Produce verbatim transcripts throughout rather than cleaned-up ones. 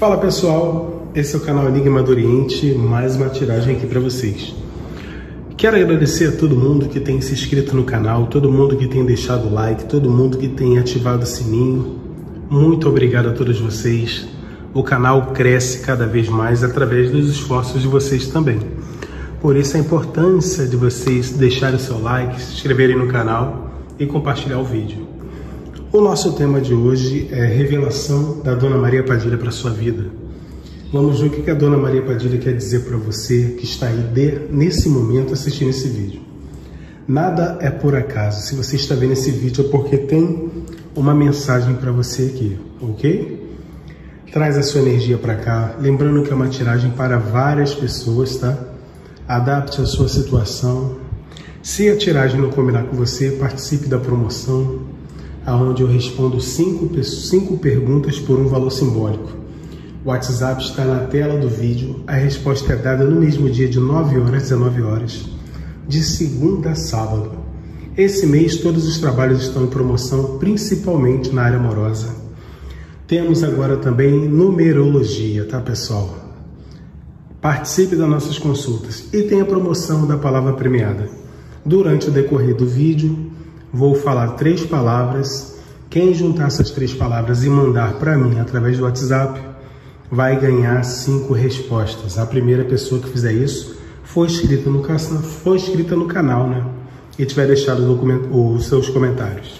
Fala pessoal, esse é o canal Enigma do Oriente, mais uma tiragem aqui para vocês. Quero agradecer a todo mundo que tem se inscrito no canal, todo mundo que tem deixado o like, todo mundo que tem ativado o sininho. Muito obrigado a todos vocês. O canal cresce cada vez mais através dos esforços de vocês também. Por isso a importância de vocês deixarem o seu like, se inscreverem no canal e compartilhar o vídeo. O nosso tema de hoje é revelação da Dona Maria Padilha para a sua vida. Vamos ver o que a Dona Maria Padilha quer dizer para você que está aí de, nesse momento assistindo esse vídeo. Nada é por acaso. Se você está vendo esse vídeo é porque tem uma mensagem para você aqui, ok? Traz a sua energia para cá. Lembrando que é uma tiragem para várias pessoas, tá? Adapte a sua situação. Se a tiragem não combinar com você, participe da promoção, onde eu respondo cinco, cinco perguntas por um valor simbólico. O WhatsApp está na tela do vídeo. A resposta é dada no mesmo dia de nove horas às dezenove horas, de segunda a sábado. Esse mês todos os trabalhos estão em promoção, principalmente na área amorosa. Temos agora também numerologia, tá pessoal? Participe das nossas consultas e tem a promoção da palavra premiada. Durante o decorrer do vídeo, vou falar três palavras. Quem juntar essas três palavras e mandar para mim através do WhatsApp vai ganhar cinco respostas. A primeira pessoa que fizer isso foi inscrita no, foi inscrita no canal, né? E tiver deixado os seus comentários.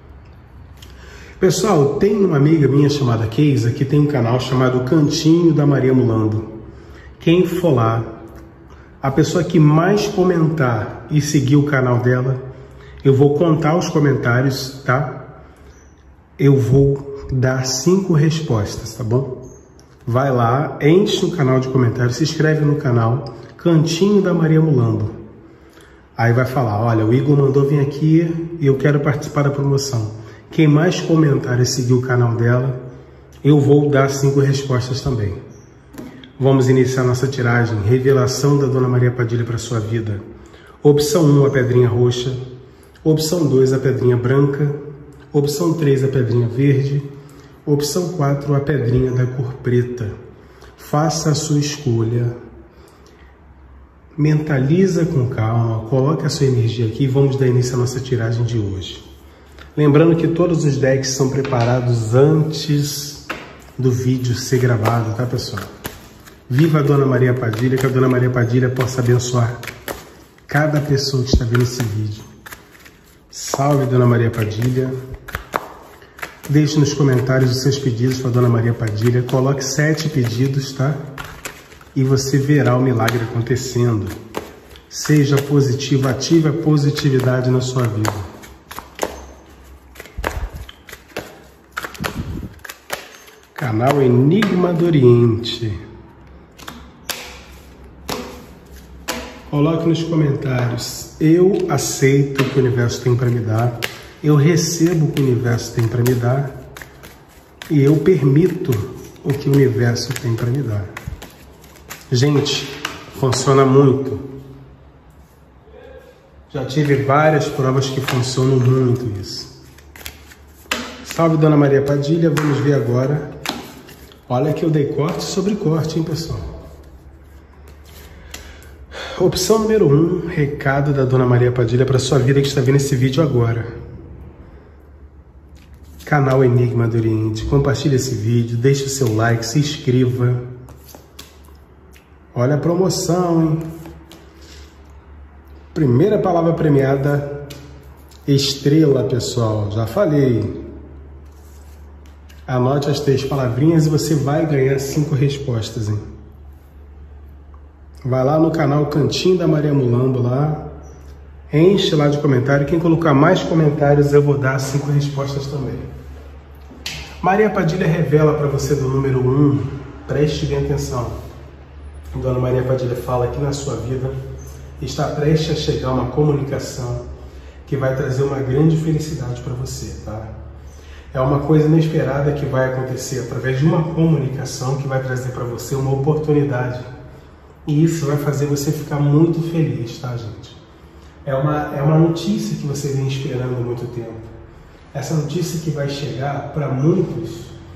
Pessoal, tem uma amiga minha chamada Keisa que tem um canal chamado Cantinho da Maria Mulando. Quem for lá, a pessoa que mais comentar e seguir o canal dela, eu vou contar os comentários, tá? Eu vou dar cinco respostas, tá bom? Vai lá, enche o canal de comentários, se inscreve no canal Cantinho da Maria Mulando. Aí vai falar, olha, o Igor mandou vir aqui e eu quero participar da promoção. Quem mais comentar e seguir o canal dela, eu vou dar cinco respostas também. Vamos iniciar nossa tiragem. Revelação da Dona Maria Padilha para sua vida. Opção um, a pedrinha roxa. Opção dois, a pedrinha branca. Opção três, a pedrinha verde. Opção quatro, a pedrinha da cor preta. Faça a sua escolha. Mentaliza com calma, coloque a sua energia aqui e vamos dar início à nossa tiragem de hoje. Lembrando que todos os decks são preparados antes do vídeo ser gravado, tá pessoal? Viva a Dona Maria Padilha, que a Dona Maria Padilha possa abençoar cada pessoa que está vendo esse vídeo. Salve Dona Maria Padilha. Deixe nos comentários os seus pedidos para Dona Maria Padilha. Coloque sete pedidos, tá? E você verá o milagre acontecendo. Seja positivo, ative a positividade na sua vida. Canal Enigma do Oriente. Coloque nos comentários, eu aceito o que o universo tem para me dar, eu recebo o que o universo tem para me dar e eu permito o que o universo tem para me dar. Gente, funciona muito. Já tive várias provas que funcionam muito isso. Salve Dona Maria Padilha, vamos ver agora. Olha que eu dei corte sobre corte, hein, pessoal? Opção número um, recado da Dona Maria Padilha para sua vida que está vendo esse vídeo agora. Canal Enigma do Oriente, compartilhe esse vídeo, deixe o seu like, se inscreva. Olha a promoção, hein? Primeira palavra premiada, estrela, pessoal, já falei. Anote as três palavrinhas e você vai ganhar cinco respostas, hein? Vai lá no canal Cantinho da Maria Mulando lá, enche lá de comentário. Quem colocar mais comentários eu vou dar cinco respostas também. Maria Padilha revela para você do número um, preste bem atenção. Dona Maria Padilha fala que na sua vida está prestes a chegar uma comunicação que vai trazer uma grande felicidade para você, tá? É uma coisa inesperada que vai acontecer através de uma comunicação que vai trazer para você uma oportunidade. E isso vai fazer você ficar muito feliz, tá, gente? É uma, é uma notícia que você vem esperando há muito tempo. Essa notícia que vai chegar para muitos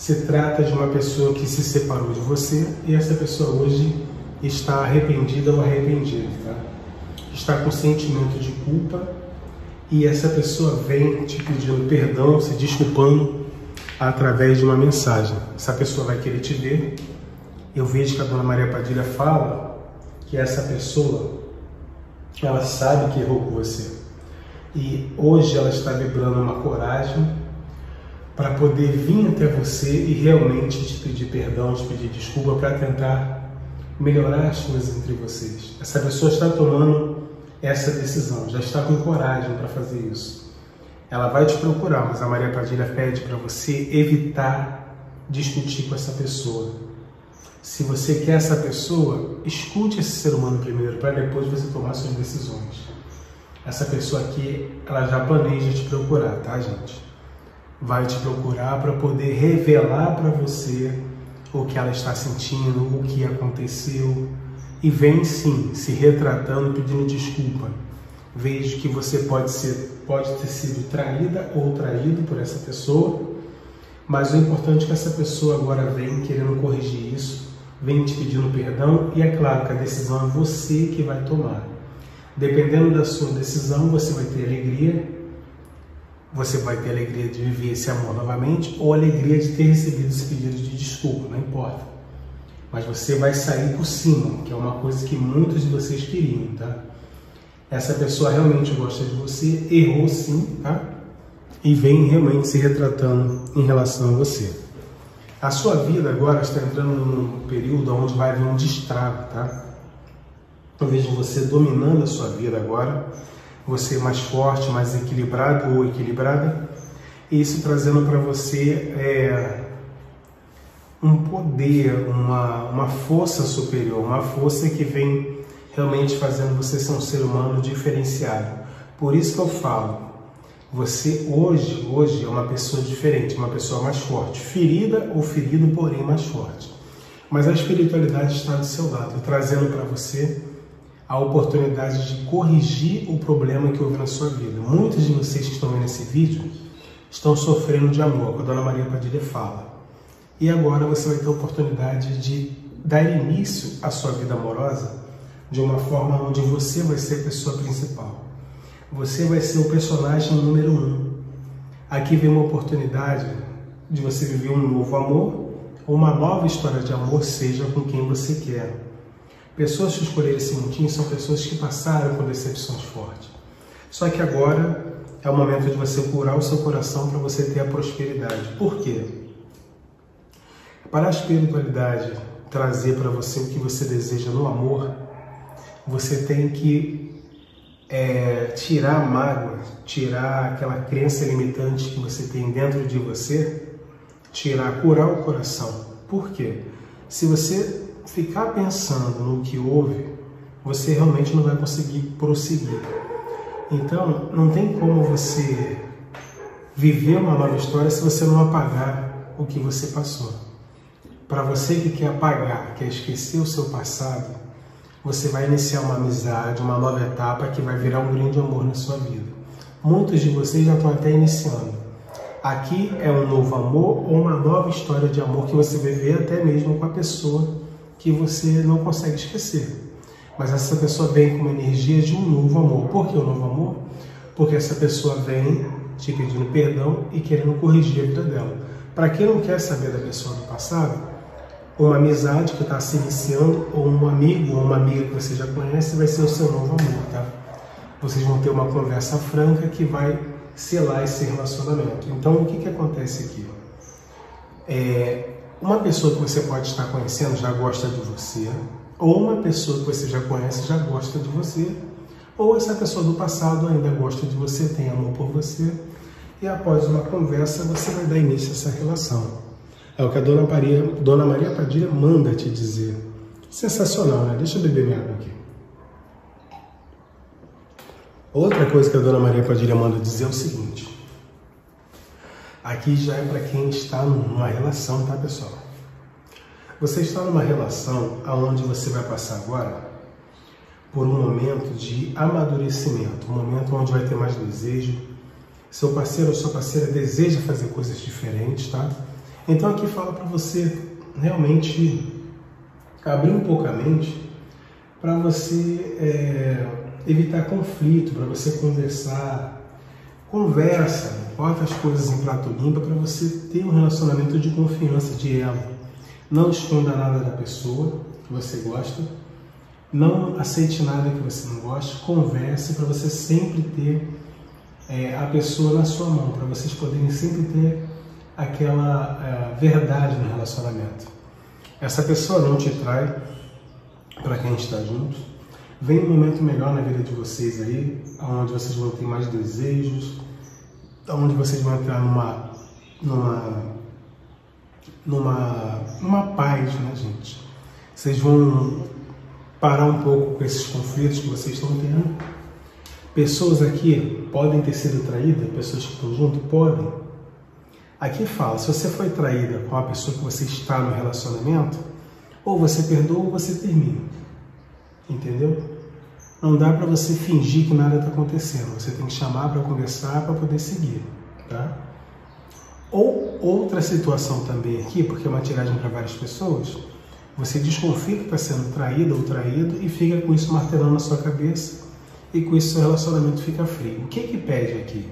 Se trata de uma pessoa que se separou de você e essa pessoa hoje está arrependida ou arrependido, tá? Está com sentimento de culpa e essa pessoa vem te pedindo perdão, se desculpando através de uma mensagem. Essa pessoa vai querer te ver. Eu vejo que a Dona Maria Padilha fala que essa pessoa, ela sabe que errou com você. E hoje ela está vibrando uma coragem para poder vir até você e realmente te pedir perdão, te pedir desculpa para tentar melhorar as coisas entre vocês. Essa pessoa está tomando essa decisão, já está com coragem para fazer isso. Ela vai te procurar, mas a Maria Padilha pede para você evitar discutir com essa pessoa. Se você quer essa pessoa, escute esse ser humano primeiro, para depois você tomar suas decisões. Essa pessoa aqui, ela já planeja te procurar, tá, gente? Vai te procurar para poder revelar para você o que ela está sentindo, o que aconteceu. E vem sim, se retratando, pedindo desculpa. Vejo que você pode, ser, pode ter sido traída ou traído por essa pessoa, mas o importante é que essa pessoa agora vem querendo corrigir isso, vem te pedindo perdão, e é claro que a decisão é você que vai tomar. Dependendo da sua decisão, você vai ter alegria, você vai ter alegria de viver esse amor novamente, ou alegria de ter recebido esse pedido de desculpa, não importa. Mas você vai sair por cima, que é uma coisa que muitos de vocês queriam, tá? Essa pessoa realmente gosta de você, errou sim, tá? E vem realmente se retratando em relação a você. A sua vida agora está entrando num período onde vai haver um destrago, tá? Eu vejo você dominando a sua vida agora, você mais forte, mais equilibrado ou equilibrada, e isso trazendo para você é, um poder, uma, uma força superior, uma força que vem realmente fazendo você ser um ser humano diferenciado. Por isso que eu falo, você hoje, hoje é uma pessoa diferente, uma pessoa mais forte, ferida ou ferido, porém mais forte. Mas a espiritualidade está do seu lado, trazendo para você a oportunidade de corrigir o problema que houve na sua vida. Muitos de vocês que estão vendo esse vídeo estão sofrendo de amor, que a Dona Maria Padilha fala. E agora você vai ter a oportunidade de dar início à sua vida amorosa de uma forma onde você vai ser a pessoa principal. Você vai ser o personagem número um. Aqui vem uma oportunidade de você viver um novo amor, ou uma nova história de amor, seja com quem você quer. Pessoas que escolheram esse montinho são pessoas que passaram por decepções fortes. Só que agora é o momento de você curar o seu coração para você ter a prosperidade. Por quê? Para a espiritualidade trazer para você o que você deseja no amor, você tem que é, tirar a mágoa, tirar aquela crença limitante que você tem dentro de você, tirar, curar o coração. Por quê? Se você ficar pensando no que houve, você realmente não vai conseguir prosseguir. Então, não tem como você viver uma nova história se você não apagar o que você passou. Para você que quer apagar, quer esquecer o seu passado, você vai iniciar uma amizade, uma nova etapa que vai virar um grande amor na sua vida. Muitos de vocês já estão até iniciando. Aqui é um novo amor ou uma nova história de amor que você vai ver até mesmo com a pessoa que você não consegue esquecer. Mas essa pessoa vem com uma energia de um novo amor. Por que o novo amor? Porque essa pessoa vem te pedindo perdão e querendo corrigir a vida dela. Para quem não quer saber da pessoa do passado, uma amizade que está se iniciando, ou um amigo ou uma amiga que você já conhece, vai ser o seu novo amor, tá? Vocês vão ter uma conversa franca que vai selar esse relacionamento. Então, o que, que acontece aqui? É... Uma pessoa que você pode estar conhecendo já gosta de você, ou uma pessoa que você já conhece já gosta de você, ou essa pessoa do passado ainda gosta de você, tem amor por você, e após uma conversa você vai dar início a essa relação. É o que a Dona Maria, Dona Maria Padilha manda te dizer. Sensacional, né? Deixa eu beber minha água aqui. Outra coisa que a Dona Maria Padilha manda dizer é o seguinte. Aqui já é para quem está numa relação, tá, pessoal? Você está numa relação onde você vai passar agora por um momento de amadurecimento, um momento onde vai ter mais desejo. Seu parceiro ou sua parceira deseja fazer coisas diferentes, tá? Então aqui fala para você realmente abrir um pouco a mente, para você é, evitar conflito, para você conversar. Conversa, bota as coisas em prato limpo para você ter um relacionamento de confiança, de elo. Não esconda nada da pessoa que você gosta, não aceite nada que você não goste, converse para você sempre ter é, a pessoa na sua mão, para vocês poderem sempre ter aquela é, verdade no relacionamento. Essa pessoa não te trai para quem está junto. Vem um momento melhor na vida de vocês aí, onde vocês vão ter mais desejos, onde vocês vão entrar numa, numa, numa, numa paz, né, gente? Vocês vão parar um pouco com esses conflitos que vocês estão tendo. Pessoas aqui podem ter sido traídas, pessoas que estão junto, podem. Aqui fala, se você foi traída com a pessoa que você está no relacionamento, ou você perdoa ou você termina. Entendeu? Não dá para você fingir que nada está acontecendo. Você tem que chamar para conversar para poder seguir, tá? Ou outra situação também aqui, porque é uma tiragem para várias pessoas, você desconfia que está sendo traída ou traído e fica com isso martelando na sua cabeça e com isso seu relacionamento fica frio. O que que pede aqui?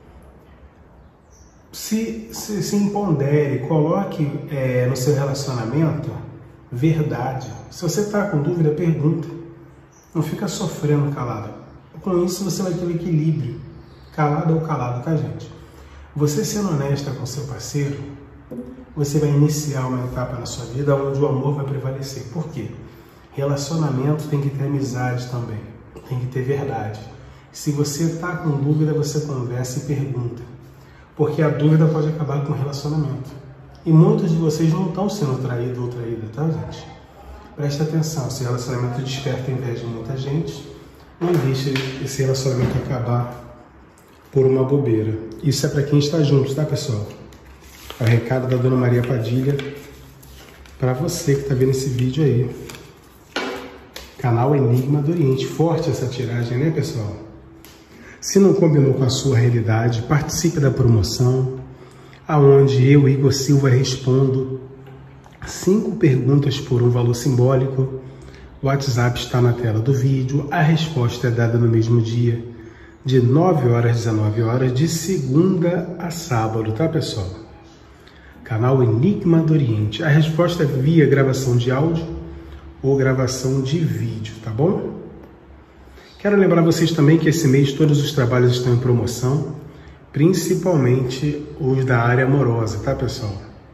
Se se, se empodere, coloque é, no seu relacionamento verdade. Se você está com dúvida, pergunta. Não fica sofrendo calado. Com isso você vai ter um equilíbrio, calado ou calado, tá, gente? Você sendo honesta com seu parceiro, você vai iniciar uma etapa na sua vida onde o amor vai prevalecer. Por quê? Relacionamento tem que ter amizade também, tem que ter verdade. Se você está com dúvida, você conversa e pergunta, porque a dúvida pode acabar com o relacionamento. E muitos de vocês não estão sendo traídos ou traídas, tá, gente? Preste atenção, se relacionamento desperta a inveja de muita gente, não deixe esse relacionamento acabar por uma bobeira. Isso é para quem está junto, tá, pessoal? É o recado da Dona Maria Padilha para você que está vendo esse vídeo aí. Canal Enigma do Oriente. Forte essa tiragem, né, pessoal? Se não combinou com a sua realidade, participe da promoção, aonde eu, Igor Silva, respondo cinco perguntas por um valor simbólico. O WhatsApp está na tela do vídeo. A resposta é dada no mesmo dia, de nove horas às dezenove horas, de segunda a sábado, tá, pessoal? Canal Enigma do Oriente. A resposta é via gravação de áudio ou gravação de vídeo, tá bom? Quero lembrar vocês também que esse mês todos os trabalhos estão em promoção, principalmente os da área amorosa, tá, pessoal?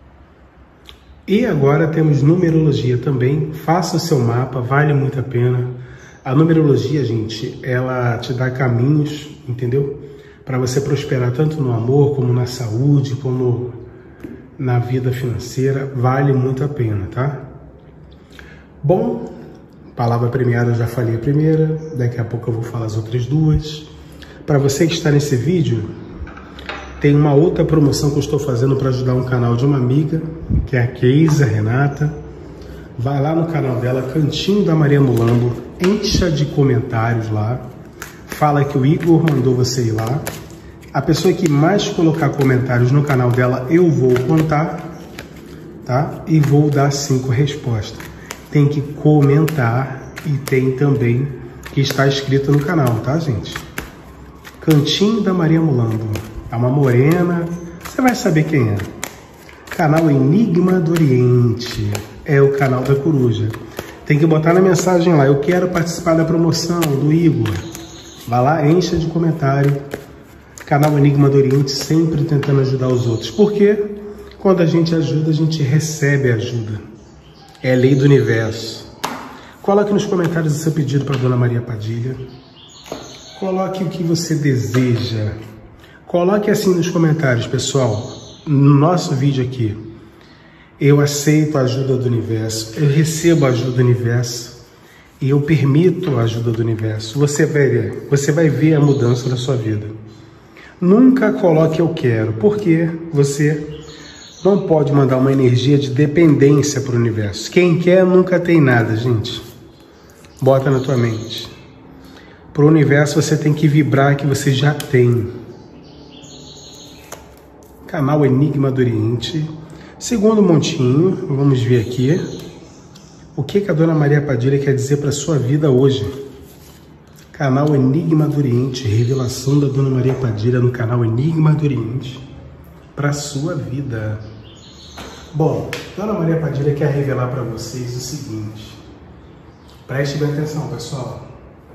E agora temos numerologia também. Faça o seu mapa, vale muito a pena. A numerologia, gente, ela te dá caminhos, entendeu? Para você prosperar tanto no amor, como na saúde, como na vida financeira. Vale muito a pena, tá? Bom, palavra premiada, eu já falei a primeira. Daqui a pouco eu vou falar as outras duas. Para você que está nesse vídeo, tem uma outra promoção que eu estou fazendo para ajudar um canal de uma amiga, que é a Keisa Renata. Vai lá no canal dela, Cantinho da Maria Mulambo, encha de comentários lá. Fala que o Igor mandou você ir lá. A pessoa que mais colocar comentários no canal dela, eu vou contar, tá? E vou dar cinco respostas. Tem que comentar e tem também que está inscrito no canal, tá, gente? Cantinho da Maria Mulambo. É uma morena, você vai saber quem é. Canal Enigma do Oriente, é o canal da coruja. Tem que botar na mensagem lá, eu quero participar da promoção do Igor. Vai lá, encha de comentário. Canal Enigma do Oriente, sempre tentando ajudar os outros. Porque quando a gente ajuda, a gente recebe ajuda. É a lei do universo. Coloque nos comentários o seu pedido para a Dona Maria Padilha. Coloque o que você deseja. Coloque assim nos comentários, pessoal, no nosso vídeo aqui. Eu aceito a ajuda do universo, eu recebo a ajuda do universo e eu permito a ajuda do universo. Você vai ver, você vai ver a mudança da sua vida. Nunca coloque eu quero, porque você não pode mandar uma energia de dependência para o universo. Quem quer nunca tem nada, gente. Bota na tua mente. Para o universo você tem que vibrar que você já tem. Canal Enigma do Oriente. Segundo montinho, vamos ver aqui o que, que a Dona Maria Padilha quer dizer para a sua vida hoje. Canal Enigma do Oriente, revelação da Dona Maria Padilha no canal Enigma do Oriente para a sua vida. Bom, Dona Maria Padilha quer revelar para vocês o seguinte. Preste bem atenção, pessoal.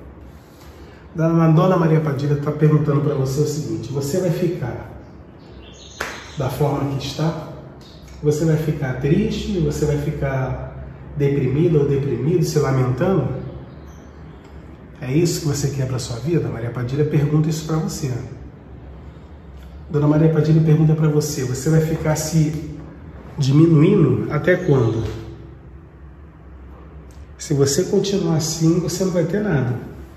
Dona Maria Padilha está perguntando para você o seguinte: você vai ficar da forma que está? Você vai ficar triste? Você vai ficar deprimido ou deprimido, se lamentando? É isso que você quer para sua vida? Maria Padilha pergunta isso para você. Dona Maria Padilha pergunta para você: você vai ficar se diminuindo até quando? Se você continuar assim, você não vai ter nada.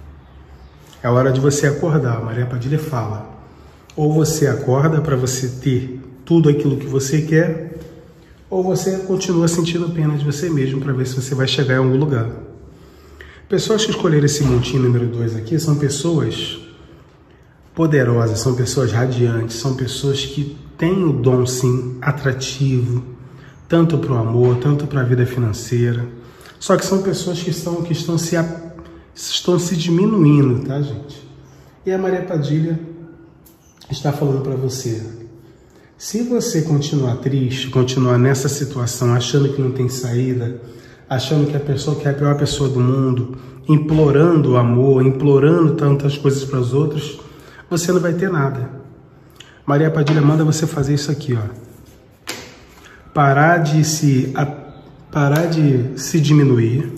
É hora de você acordar. Maria Padilha fala: ou você acorda para você ter tudo aquilo que você quer, ou você continua sentindo pena de você mesmo para ver se você vai chegar em algum lugar. Pessoas que escolheram esse montinho número dois aqui são pessoas poderosas, são pessoas radiantes, são pessoas que têm o dom, sim, atrativo, tanto para o amor, tanto para a vida financeira. Só que são pessoas que estão, que estão, se, estão se diminuindo, tá, gente? E a Maria Padilha está falando para você: se você continuar triste, continuar nessa situação, achando que não tem saída, achando que a pessoa que é a pior pessoa do mundo, implorando o amor, implorando tantas coisas para os outros, você não vai ter nada. Maria Padilha manda você fazer isso aqui, ó. Parar de se, a, parar de se diminuir.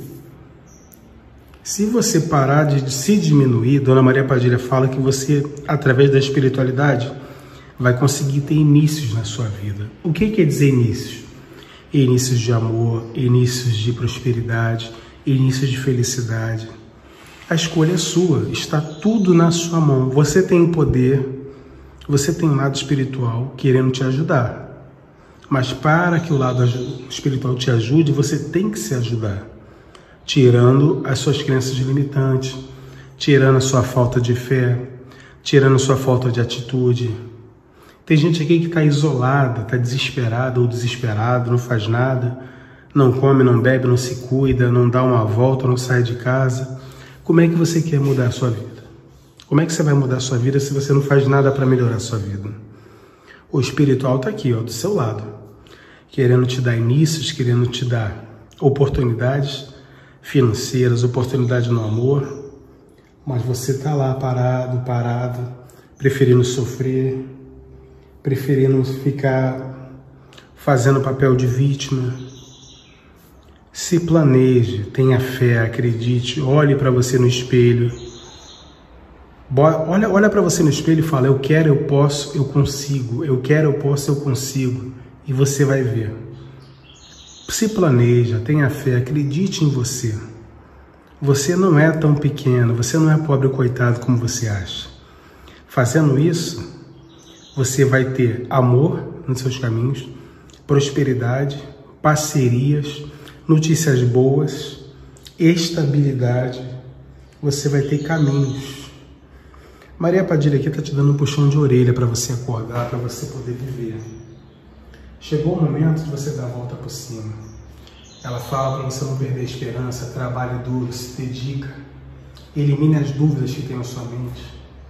Se você parar de se diminuir, Dona Maria Padilha fala que você, através da espiritualidade, vai conseguir ter inícios na sua vida. O que quer dizer inícios? Inícios de amor, inícios de prosperidade, inícios de felicidade. A escolha é sua, está tudo na sua mão. Você tem poder, você tem um lado espiritual querendo te ajudar. Mas para que o lado espiritual te ajude, você tem que se ajudar. Tirando as suas crenças limitantes, tirando a sua falta de fé, tirando a sua falta de atitude. Tem gente aqui que está isolada, está desesperada ou desesperado, não faz nada, não come, não bebe, não se cuida, não dá uma volta, não sai de casa. Como é que você quer mudar a sua vida? Como é que você vai mudar a sua vida se você não faz nada para melhorar a sua vida? O espiritual está aqui, ó, do seu lado, querendo te dar inícios, querendo te dar oportunidades financeiras, oportunidade no amor, mas você está lá parado, parado, preferindo sofrer, preferindo ficar fazendo papel de vítima. Se planeje, tenha fé, acredite, olhe para você no espelho. Olha, olha para você no espelho e fala: eu quero, eu posso, eu consigo. Eu quero, eu posso, eu consigo. E você vai ver. Se planeja, tenha fé, acredite em você. Você não é tão pequeno, você não é pobre ou coitado como você acha. Fazendo isso, você vai ter amor nos seus caminhos, prosperidade, parcerias, notícias boas, estabilidade. Você vai ter caminhos. Maria Padilha aqui está te dando um puxão de orelha para você acordar, para você poder viver. Chegou o momento de você dar a volta por cima. Ela fala para você não perder a esperança, trabalhe duro, se dedica, elimine as dúvidas que tem na sua mente.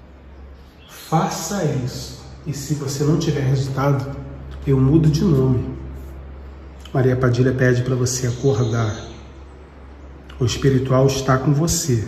Faça isso. E se você não tiver resultado, eu mudo de nome. Maria Padilha pede para você acordar. O espiritual está com você.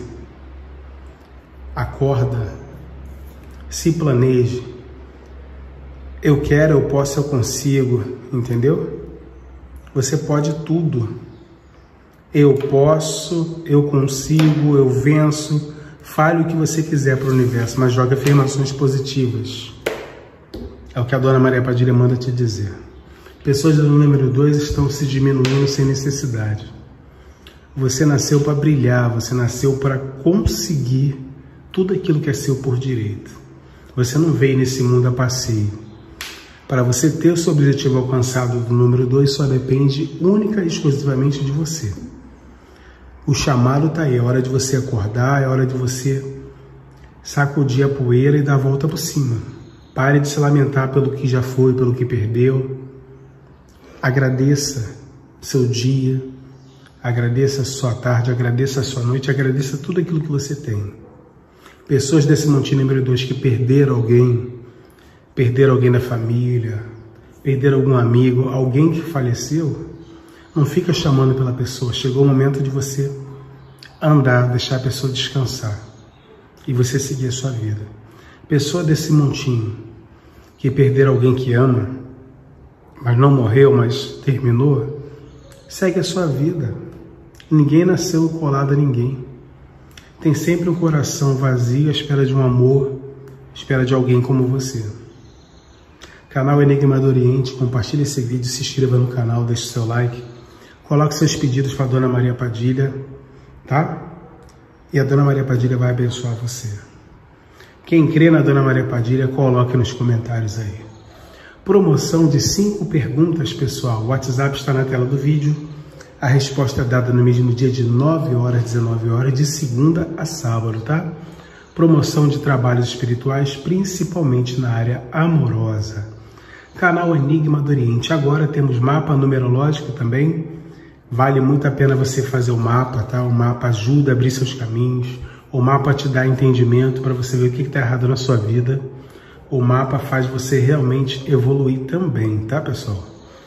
Acorda. Se planeje. Eu quero, eu posso, eu consigo. Entendeu? Você pode tudo. Eu posso, eu consigo, eu venço. Fale o que você quiser para o universo, mas jogue afirmações positivas. É o que a Dona Maria Padilha manda te dizer. Pessoas do número dois estão se diminuindo sem necessidade. Você nasceu para brilhar, você nasceu para conseguir tudo aquilo que é seu por direito. Você não veio nesse mundo a passeio. Para você ter o seu objetivo alcançado do número dois, só depende única e exclusivamente de você. O chamado está aí, é hora de você acordar, é hora de você sacudir a poeira e dar a volta por cima. Pare de se lamentar pelo que já foi, pelo que perdeu. Agradeça seu dia, agradeça a sua tarde, agradeça a sua noite, agradeça tudo aquilo que você tem. Pessoas desse montinho número dois que perderam alguém, perderam alguém da família, perderam algum amigo, alguém que faleceu, não fica chamando pela pessoa. Chegou o momento de você andar, deixar a pessoa descansar e você seguir a sua vida. Pessoa desse montinho que perderam alguém que ama, mas não morreu, mas terminou, segue a sua vida. Ninguém nasceu colado a ninguém. Tem sempre um coração vazio à espera de um amor, à espera de alguém como você. Canal Enigma do Oriente, compartilhe esse vídeo, se inscreva no canal, deixe seu like, coloque seus pedidos para a Dona Maria Padilha, tá? E a Dona Maria Padilha vai abençoar você. Quem crê na Dona Maria Padilha, coloque nos comentários aí. Promoção de cinco perguntas, pessoal. O WhatsApp está na tela do vídeo. A resposta é dada no mesmo dia de nove horas, dezenove horas, de segunda a sábado, tá? Promoção de trabalhos espirituais, principalmente na área amorosa. Canal Enigma do Oriente. Agora temos mapa numerológico também. Vale muito a pena você fazer o mapa, tá? O mapa ajuda a abrir seus caminhos. O mapa te dá entendimento para você ver o que está errado na sua vida. O mapa faz você realmente evoluir também, tá, pessoal?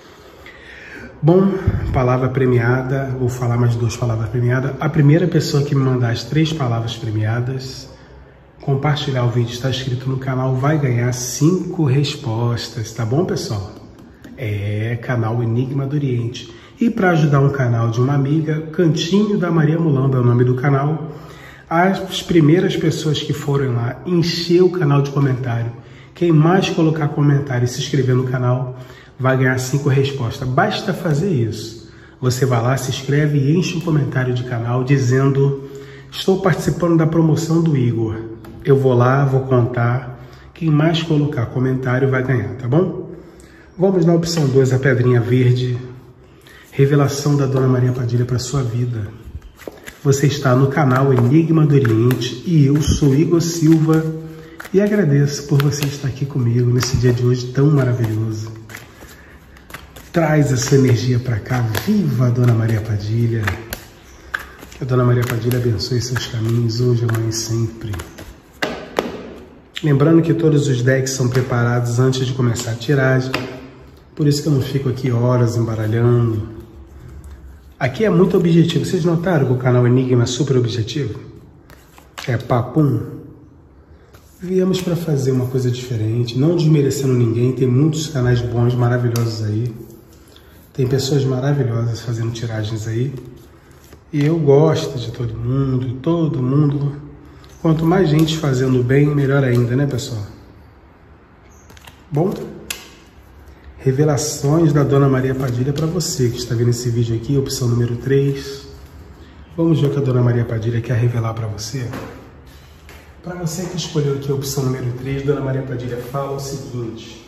Bom, palavra premiada, vou falar mais duas palavras premiadas. A primeira pessoa que me mandar as três palavras premiadas, compartilhar o vídeo, está inscrito no canal, vai ganhar cinco respostas, tá bom, pessoal? É, canal Enigma do Oriente. E para ajudar um canal de uma amiga, Cantinho da Maria Mulamba é o nome do canal. As primeiras pessoas que forem lá, encher o canal de comentário. Quem mais colocar comentário e se inscrever no canal, vai ganhar cinco respostas. Basta fazer isso. Você vai lá, se inscreve e enche um comentário de canal dizendo: estou participando da promoção do Igor. Eu vou lá, vou contar. Quem mais colocar comentário vai ganhar, tá bom? Vamos na opção dois, a pedrinha verde. Revelação da Dona Maria Padilha para sua vida. Você está no canal Enigma do Oriente e eu sou Igor Silva e agradeço por você estar aqui comigo nesse dia de hoje tão maravilhoso. Traz essa energia para cá, viva a Dona Maria Padilha. Que a Dona Maria Padilha abençoe seus caminhos hoje, amanhã e sempre. Lembrando que todos os decks são preparados antes de começar a tiragem, por isso que eu não fico aqui horas embaralhando. Aqui é muito objetivo. Vocês notaram que o canal Enigma é super objetivo? É papum. Viemos para fazer uma coisa diferente, não desmerecendo ninguém. Tem muitos canais bons, maravilhosos aí. Tem pessoas maravilhosas fazendo tiragens aí. E eu gosto de todo mundo, todo mundo. Quanto mais gente fazendo bem, melhor ainda, né, pessoal? Bom, revelações da Dona Maria Padilha para você que está vendo esse vídeo aqui, opção número três. Vamos ver o que a Dona Maria Padilha quer revelar para você. Para você que escolheu aqui a opção número três, Dona Maria Padilha fala o seguinte: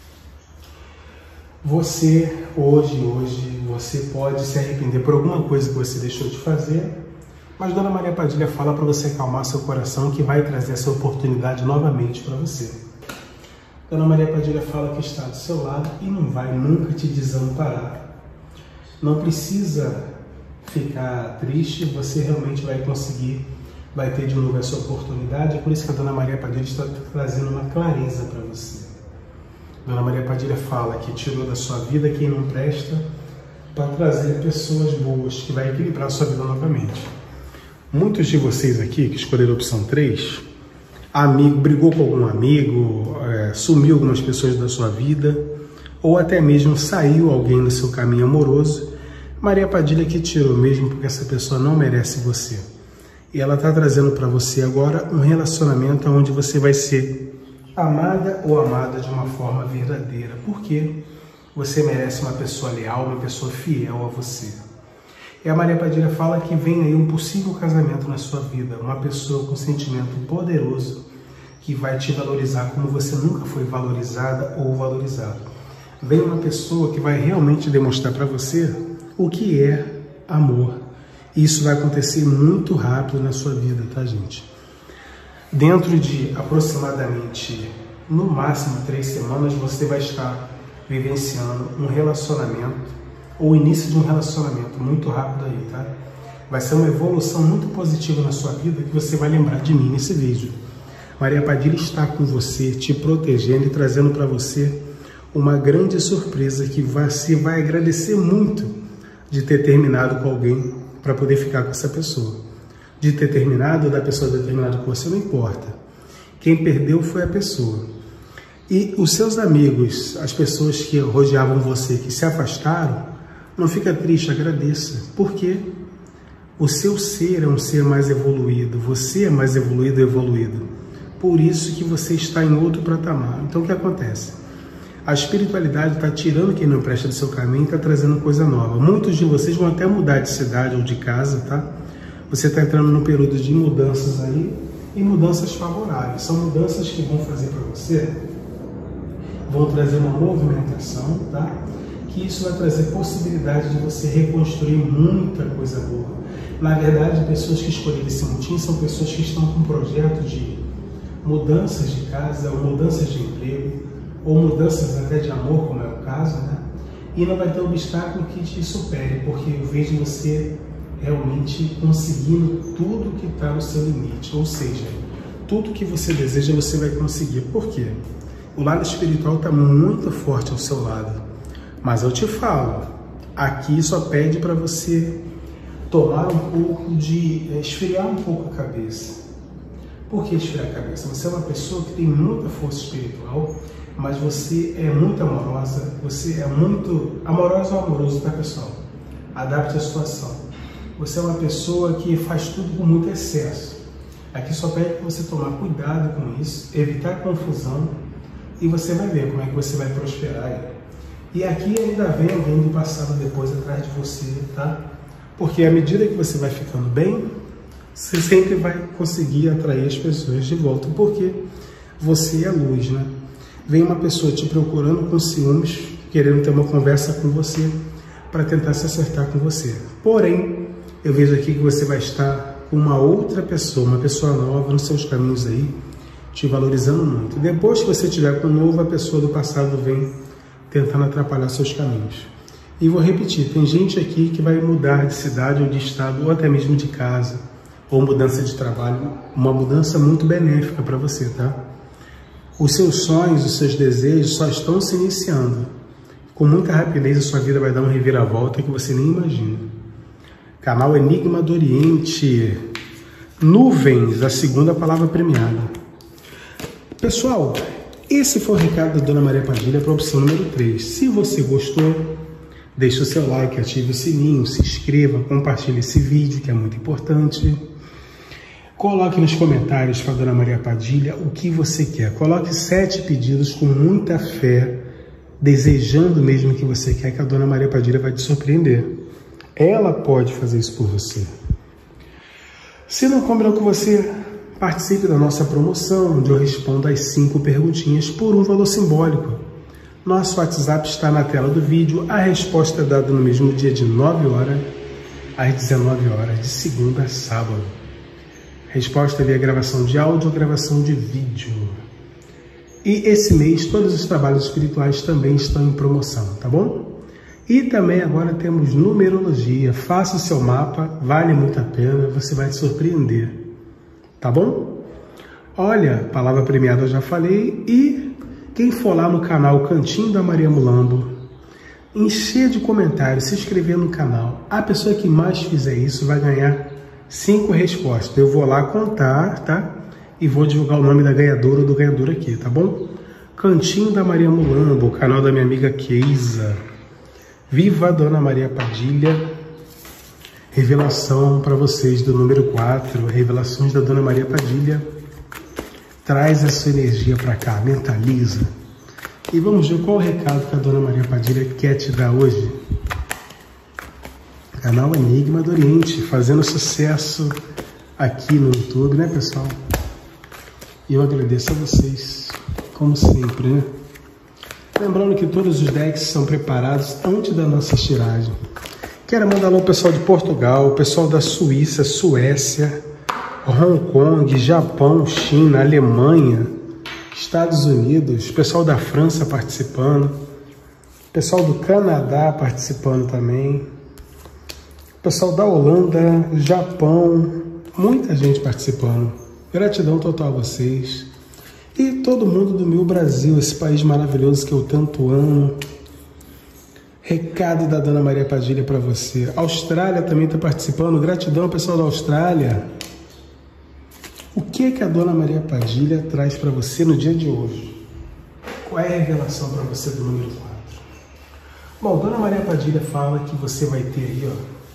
você, hoje, hoje, você pode se arrepender por alguma coisa que você deixou de fazer, mas Dona Maria Padilha fala para você acalmar seu coração, que vai trazer essa oportunidade novamente para você. Dona Maria Padilha fala que está do seu lado e não vai nunca te desamparar. Não precisa ficar triste, você realmente vai conseguir, vai ter de novo essa oportunidade. É por isso que a Dona Maria Padilha está trazendo uma clareza para você. Dona Maria Padilha fala que tirou da sua vida quem não presta para trazer pessoas boas, que vai equilibrar a sua vida novamente. Muitos de vocês aqui que escolheram a opção três, amigo, brigou com algum amigo, é, sumiu algumas pessoas da sua vida, ou até mesmo saiu alguém do seu caminho amoroso. Maria Padilha que tirou mesmo porque essa pessoa não merece você. E ela está trazendo para você agora um relacionamento onde você vai ser amada ou amada de uma forma verdadeira. Porque você merece uma pessoa leal, uma pessoa fiel a você. E a Maria Padilha fala que vem aí um possível casamento na sua vida, uma pessoa com sentimento poderoso que vai te valorizar como você nunca foi valorizada ou valorizado. Vem uma pessoa que vai realmente demonstrar para você o que é amor. Isso vai acontecer muito rápido na sua vida, tá, gente? Dentro de aproximadamente, no máximo, três semanas, você vai estar vivenciando um relacionamento, ou o início de um relacionamento muito rápido aí, tá? Vai ser uma evolução muito positiva na sua vida que você vai lembrar de mim nesse vídeo. Maria Padilha está com você, te protegendo e trazendo para você uma grande surpresa que você vai agradecer muito de ter terminado com alguém para poder ficar com essa pessoa. De ter terminado ou da pessoa ter terminado com você, não importa. Quem perdeu foi a pessoa. E os seus amigos, as pessoas que rodeavam você, que se afastaram, não fica triste, agradeça. Por quê? O seu ser é um ser mais evoluído, você é mais evoluído e evoluído. Por isso que você está em outro patamar. Então o que acontece? A espiritualidade está tirando quem não presta do seu caminho e está trazendo coisa nova. Muitos de vocês vão até mudar de cidade ou de casa, tá? Você está entrando num período de mudanças aí, e mudanças favoráveis. São mudanças que vão fazer para você, vão trazer uma movimentação, tá? Que isso vai trazer possibilidade de você reconstruir muita coisa boa. Na verdade, pessoas que escolheram esse motim são pessoas que estão com um projeto de mudanças de casa, ou mudanças de emprego, ou mudanças até de amor, como é o caso, né? E não vai ter obstáculo que te supere, porque eu vejo você realmente conseguindo tudo que está no seu limite, ou seja, tudo que você deseja você vai conseguir. Por quê? O lado espiritual está muito forte ao seu lado, mas eu te falo, aqui só pede para você tomar um pouco de, esfriar um pouco a cabeça. Por que esfriar a cabeça? Você é uma pessoa que tem muita força espiritual, mas você é muito amorosa, você é muito amorosa ou amoroso, tá, pessoal? Adapte a situação. Você é uma pessoa que faz tudo com muito excesso. Aqui só pede para você tomar cuidado com isso, evitar confusão, e você vai ver como é que você vai prosperar aí. E aqui ainda vem alguém do passado depois atrás de você, tá? Porque à medida que você vai ficando bem, você sempre vai conseguir atrair as pessoas de volta, porque você é luz, né? Vem uma pessoa te procurando com ciúmes, querendo ter uma conversa com você, para tentar se acertar com você. Porém, eu vejo aqui que você vai estar com uma outra pessoa, uma pessoa nova nos seus caminhos aí, te valorizando muito. Depois que você tiver com um novo, a pessoa do passado vem tentando atrapalhar seus caminhos. E vou repetir, tem gente aqui que vai mudar de cidade ou de estado, ou até mesmo de casa, ou mudança de trabalho, uma mudança muito benéfica para você, tá? Os seus sonhos, os seus desejos só estão se iniciando. Com muita rapidez a sua vida vai dar uma reviravolta que você nem imagina. Canal Enigma do Oriente. Nuvens, a segunda palavra premiada. Pessoal, esse foi o recado da Dona Maria Padilha para a opção número três. Se você gostou, deixe o seu like, ative o sininho, se inscreva, compartilhe esse vídeo que é muito importante. Coloque nos comentários para a Dona Maria Padilha o que você quer. Coloque sete pedidos com muita fé, desejando mesmo que você quer, que a Dona Maria Padilha vai te surpreender. Ela pode fazer isso por você. Se não combinou com você, participe da nossa promoção, onde eu respondo as cinco perguntinhas por um valor simbólico. Nosso WhatsApp está na tela do vídeo. A resposta é dada no mesmo dia de nove horas às dezenove horas, de segunda a sábado. Resposta via gravação de áudio ou gravação de vídeo. E esse mês todos os trabalhos espirituais também estão em promoção, tá bom? E também agora temos numerologia. Faça o seu mapa, vale muito a pena, você vai se surpreender, tá bom? Olha, palavra premiada eu já falei. E quem for lá no canal Cantinho da Maria Mulambo, encher de comentários, se inscrever no canal, a pessoa que mais fizer isso vai ganhar cinco respostas. Eu vou lá contar, tá? E vou divulgar o nome da ganhadora ou do ganhador aqui, tá bom? Cantinho da Maria Mulambo, o canal da minha amiga Keisa. Viva a Dona Maria Padilha. Revelação para vocês do número quatro. Revelações da Dona Maria Padilha. Traz a sua energia para cá, mentaliza. E vamos ver qual o recado que a Dona Maria Padilha quer te dar hoje. Canal Enigma do Oriente, fazendo sucesso aqui no YouTube, né, pessoal? E eu agradeço a vocês, como sempre, né? Lembrando que todos os decks são preparados antes da nossa tiragem. Quero mandar alô ao pessoal de Portugal, o pessoal da Suíça, Suécia, Hong Kong, Japão, China, Alemanha, Estados Unidos, pessoal da França participando. Pessoal do Canadá participando também. Pessoal da Holanda, Japão, muita gente participando. Gratidão total a vocês. E todo mundo do meu Brasil, esse país maravilhoso que eu tanto amo. Recado da Dona Maria Padilha para você. Austrália também está participando. Gratidão, pessoal da Austrália. O que é que a Dona Maria Padilha traz para você no dia de hoje? Qual é a revelação para você do número quatro? Bom, Dona Maria Padilha fala que você vai ter aí,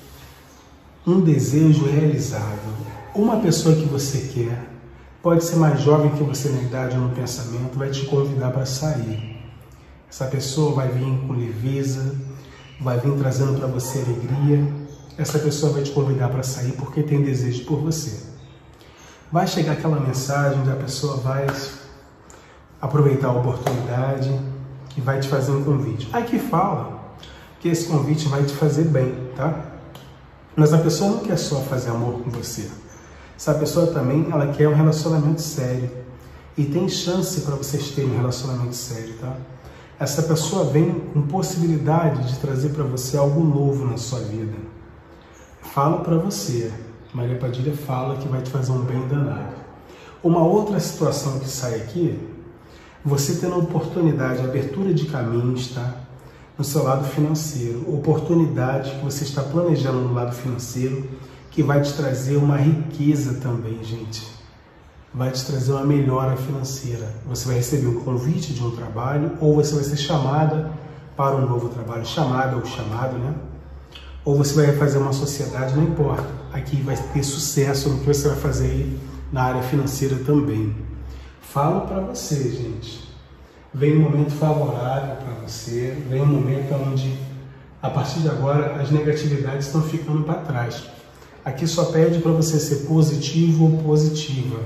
ó, um desejo realizado. Uma pessoa que você quer, pode ser mais jovem que você na idade ou no pensamento, vai te convidar para sair. Essa pessoa vai vir com leveza, vai vir trazendo para você alegria. Essa pessoa vai te convidar para sair porque tem desejo por você. Vai chegar aquela mensagem da pessoa vai aproveitar a oportunidade e vai te fazer um convite. Aqui fala que esse convite vai te fazer bem, tá? Mas a pessoa não quer só fazer amor com você. Essa pessoa também, ela quer um relacionamento sério. E tem chance para vocês terem um relacionamento sério, tá? Essa pessoa vem com possibilidade de trazer para você algo novo na sua vida. Fala para você. Maria Padilha fala que vai te fazer um bem danado. Uma outra situação que sai aqui, você tendo a oportunidade, abertura de caminhos, tá? No seu lado financeiro, oportunidade que você está planejando no lado financeiro, que vai te trazer uma riqueza também, gente. Vai te trazer uma melhora financeira. Você vai receber um convite de um trabalho, ou você vai ser chamada para um novo trabalho, chamada ou chamado, né? Ou você vai fazer uma sociedade, não importa. Aqui vai ter sucesso no que você vai fazer aí na área financeira também. Falo para você, gente. Vem um momento favorável para você, vem um momento onde, a partir de agora, as negatividades estão ficando para trás. Aqui só pede para você ser positivo ou positiva.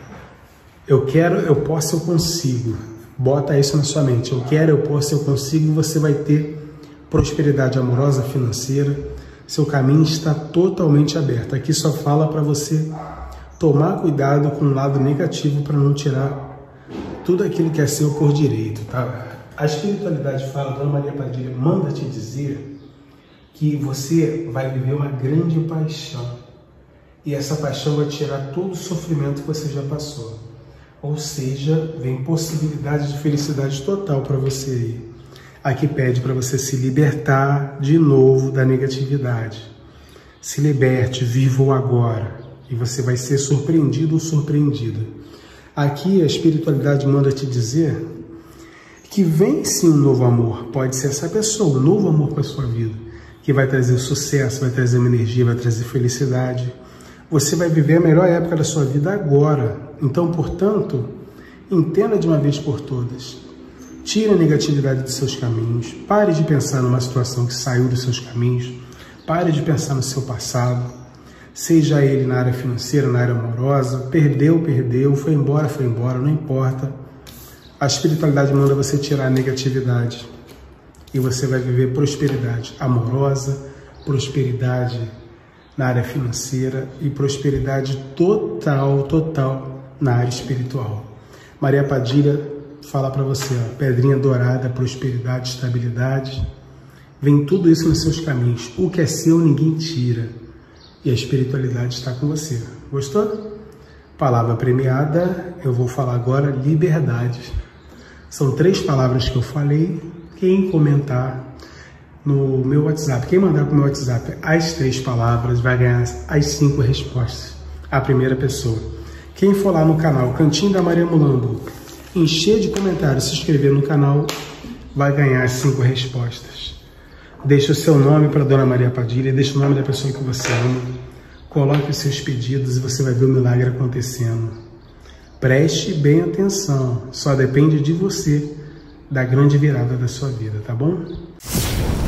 Eu quero, eu posso, eu consigo. Bota isso na sua mente. Eu quero, eu posso, eu consigo. Você vai ter prosperidade amorosa, financeira. Seu caminho está totalmente aberto. Aqui só fala para você tomar cuidado com o lado negativo para não tirar tudo aquilo que é seu por direito, tá? A espiritualidade fala, Dona Maria Padilha manda te dizer que você vai viver uma grande paixão. E essa paixão vai tirar todo o sofrimento que você já passou. Ou seja, vem possibilidade de felicidade total para você aí. Aqui pede para você se libertar de novo da negatividade. Se liberte, viva o agora. E você vai ser surpreendido ou surpreendida. Aqui a espiritualidade manda te dizer que vem sim um novo amor. Pode ser essa pessoa, um novo amor para a sua vida. Que vai trazer sucesso, vai trazer uma energia, vai trazer felicidade. Você vai viver a melhor época da sua vida agora. Então, portanto, entenda de uma vez por todas. Tire a negatividade dos seus caminhos. Pare de pensar numa situação que saiu dos seus caminhos. Pare de pensar no seu passado. Seja ele na área financeira, na área amorosa. Perdeu, perdeu. Foi embora, foi embora. Não importa. A espiritualidade manda você tirar a negatividade. E você vai viver prosperidade amorosa, prosperidade na área financeira e prosperidade total, total na área espiritual. Maria Padilha fala para você, ó, pedrinha dourada, prosperidade, estabilidade. Vem tudo isso nos seus caminhos. O que é seu, ninguém tira. E a espiritualidade está com você. Gostou? Palavra premiada, eu vou falar agora liberdade. São três palavras que eu falei. Quem comentar no meu WhatsApp, quem mandar para o meu WhatsApp as três palavras vai ganhar as cinco respostas. A primeira pessoa. Quem for lá no canal Cantinho da Maria Mulambo, encher de comentários, se inscrever no canal, vai ganhar as cinco respostas. Deixa o seu nome para Dona Maria Padilha, deixa o nome da pessoa que você ama, coloque os seus pedidos e você vai ver o milagre acontecendo. Preste bem atenção, só depende de você da grande virada da sua vida, tá bom?